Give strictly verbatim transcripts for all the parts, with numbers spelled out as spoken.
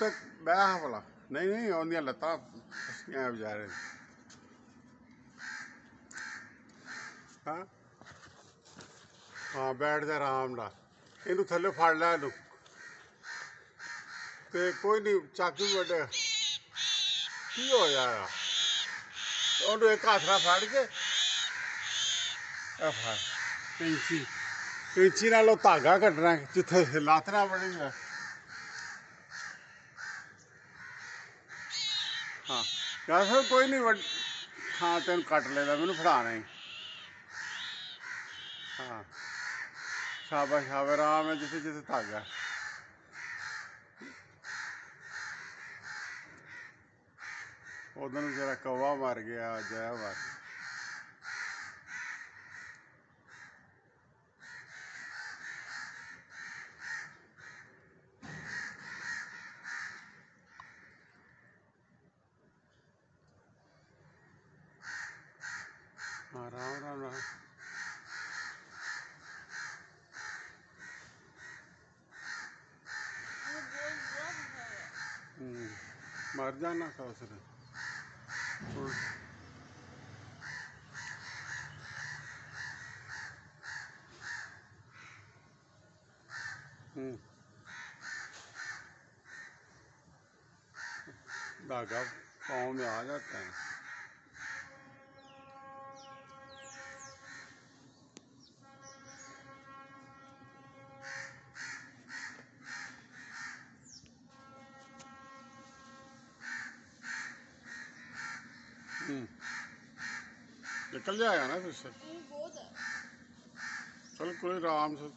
उत्ते बह भला नहीं नहीं उन्दियां लत्तां फसियां बेचारे हाँ हाँ बैठ जा आराम नाल इनू थल्ले फड़ लै इनू ते कोई नहीं चाकू भी वड्डे की होया ओनू एक हत्थ नाल फड़ के फड़ कैंची कैंची नाल ओह धागा कड्डना जिथे लत्त ना बड़ी हाँ यार सर कोई नहीं वड हाँ तेन कट लेना मैनू फड़ाना ही हाँ शाबाश शाबाश आराम है जिथे जिथे धागा उधर जरा कौवा मर गया जया मर हाँ राम राम राम मर जाना था उसने धागा पाँव में आ जाता है निकल जाएगा ना फिर से चल कोई आराम से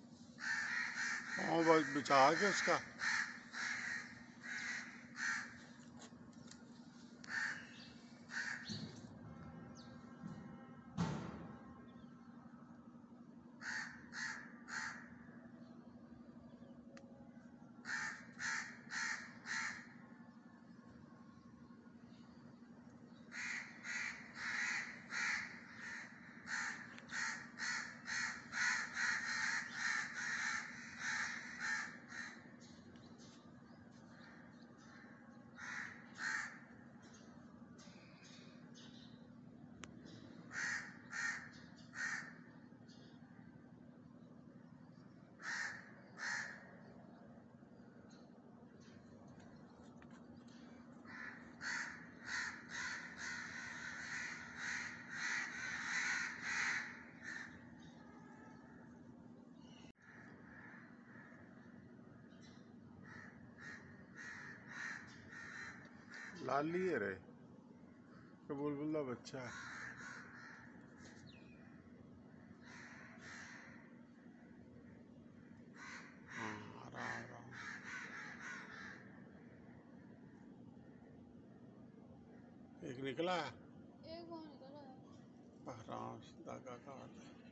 पाँव बिछा के उसका लाली है रे बुलबुल का बच्चा हाँ आराम आराम एक निकला एक वो निकला आराम से धागा काट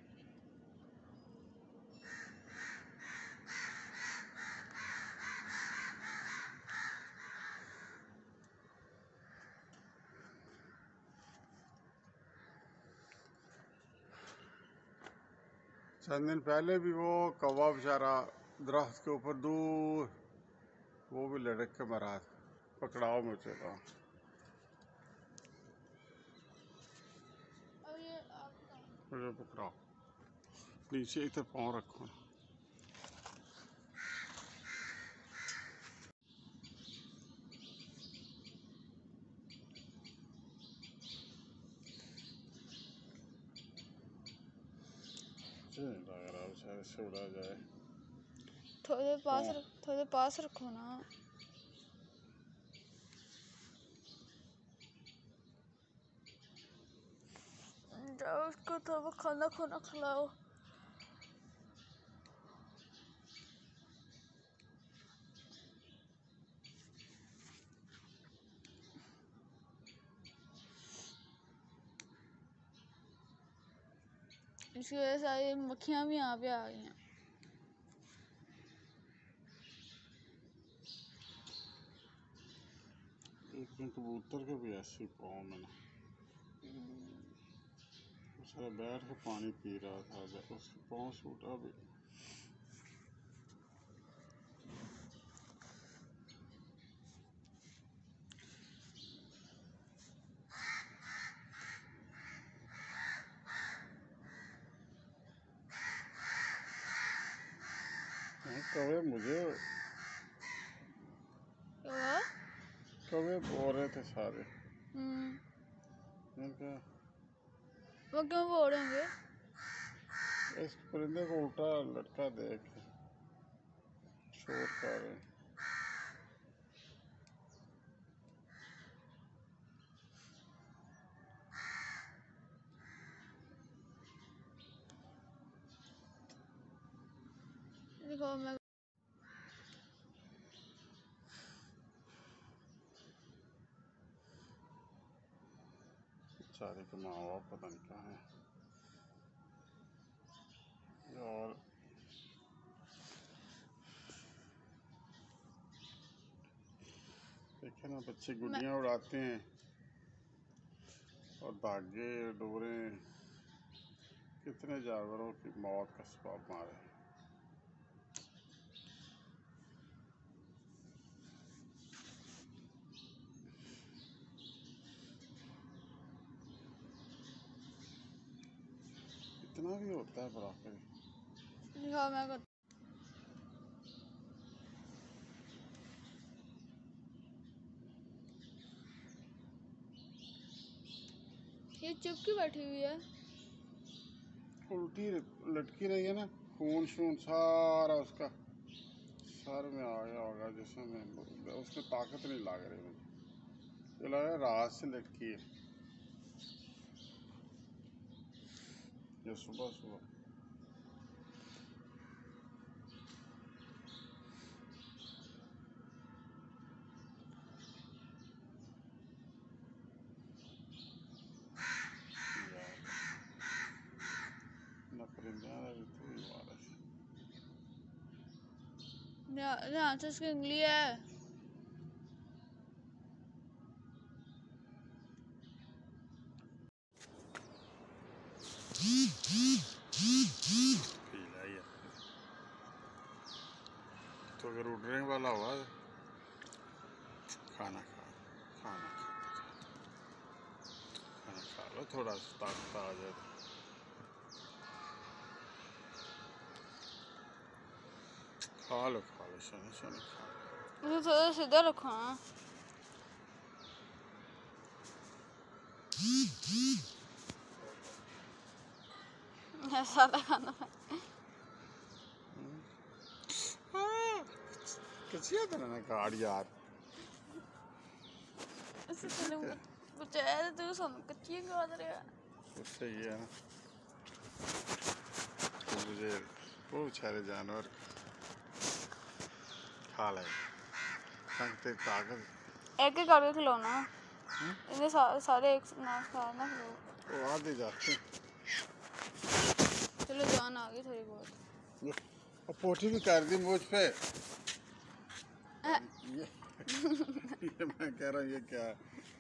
चंद दिन पहले भी वो कौवा बेचारा दरख्त के ऊपर दूर वो भी लड़क के मरा था पकड़ाओ मुझे तो मुझे पकड़ाओ नीचे इधर पाँव रखो से उड़ा जाए थोड़े पास रख, थोड़े पास रखो ना जाओ उसको थोड़ा खाना खाना खिलाओ इसकी वजह से सारी मक्खियाँ भी यहाँ पे आ गई हैं एक दिन कबूतर के भी ऐसे पाँव में ना सारा बैठ के पानी पी रहा था उसके पाँव सूटा भी कौवे मुझे क्या कौवे बोल रहे थे सारे। हम्म क्या वो क्यों बोल रहे होंगे? इस परिंदे को उल्टा लटका देख शोर कर रहे। देखो मैं सारे के माँ बाप पता नहीं कहाँ है। और देखे ना बच्चे गुड्डियाँ उड़ाते हैं और धागे डोरे कितने जानवरों की मौत का सबब मारे। इतना भी होता है बड़ा फिर। देखो मैं कर... ये चुप क्यों बैठी हुई है? उल्टी लटकी रही है ना, खून शून सारा उसका सर में आ गया होगा जिसमें उसमें ताकत नहीं लग रही मुझे, ये लग रहा है रात से लटकी है ये सुबह सुबह। न परिंदा भी तो ही मारा यहाँ से उसकी उंगली है। तो अगर उड़ने वाला हुआ खाना खा खाना खा खाना खा लो, थोड़ा सा ताकत आ जाए। खा लो खा लो शनि शनि खा लो। थोड़ा सीधा रखो ना। सादा खाना है। कचिया तो ना काट यार। ऐसे तूने बचाया तो सुन कच्ची काट रहा है। तो सही है ना, तो मुझे वो बेचारे जानवर खा ले संगते ताकत। एक एक करके खिलौना इन्हें सा, सारे एक ना खाना खिलो। वो आधे जाते। चलो जान आ गई थोड़ी बहुत। और पोटी भी कर दी मुझ पे। ये, ये मैं कह रहा हूँ ये क्या है।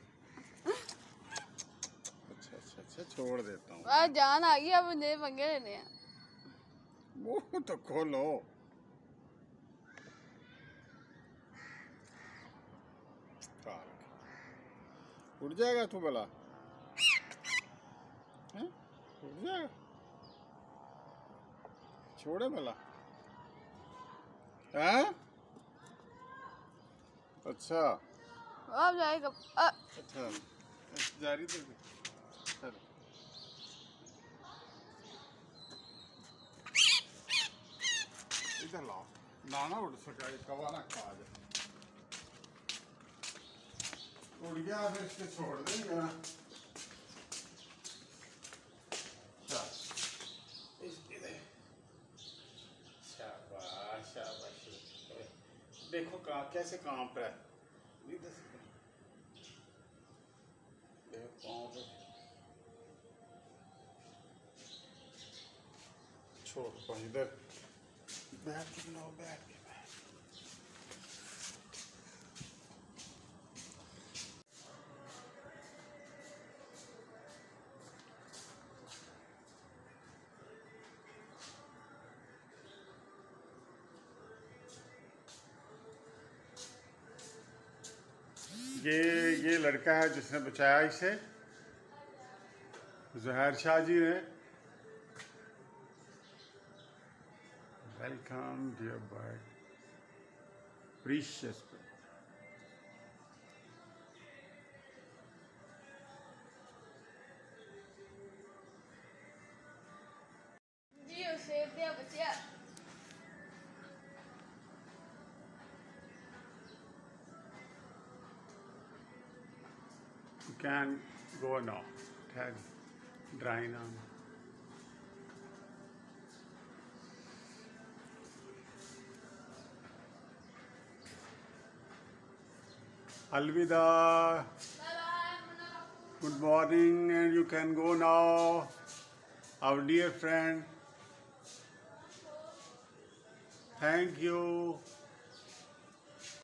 अच्छा अच्छा अच्छा छोड़ देता हूँ। आज जान आ गई, अब मुझे पंगे लेने हैं। मुँह तो खोलो। उड़ जाएगा तू भला, उड़ जाएगा, छोड़े भला। हैं? अच्छा अब जाएगा। अच्छा जारी तो चलो। इधर लाओ ना ना उड़ सका, कवा ना खा जाए। उड़ गया फिर इसके छोड़ देंगे ना। शाबाश शाबाश, देखो कहाँ कैसे काम पर है। देखो पाँव पे छोड़ इधर बैठ के लो, बैठ के बैठ। ये ये लड़का है जिसने बचाया इसे, ज़हर शाह जी ने। Welcome, dear bird. Precious bird. जी सेब दिया बच्चिया You can go now. It has dry now. Alvida. Good morning, and you can go now. Our dear friend. Thank you.